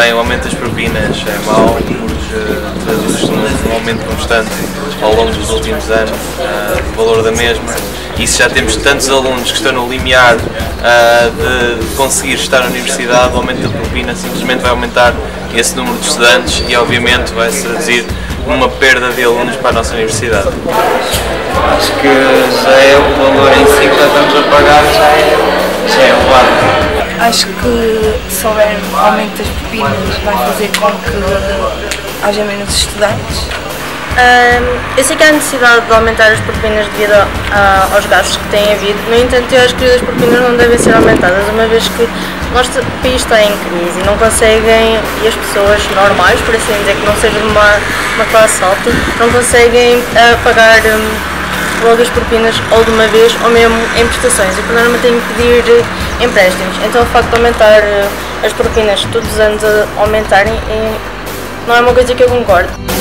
também o aumento das propinas é mau, porque traduz num aumento constante ao longo dos últimos anos do valor da mesma. E se já temos tantos alunos que estão no limiar de conseguir estar na universidade, o aumento da propina simplesmente vai aumentar esse número de estudantes e obviamente vai se traduzir numa perda de alunos para a nossa universidade. Acho que já é o valor em si que estamos a pagar, já é elevado. Acho que se houver aumento das propinas vai fazer com que haja menos estudantes. Eu sei que há necessidade de aumentar as propinas devido aos gastos que têm havido, no entanto eu acho que as propinas não devem ser aumentadas, uma vez que o nosso país está em crise e não conseguem, e as pessoas normais, por assim dizer, que não seja de uma classe alta, não conseguem pagar logo as propinas ou de uma vez ou mesmo em prestações e por norma têm que pedir empréstimos. Então o facto de aumentar as propinas todos os anos a aumentarem não é uma coisa que eu concordo.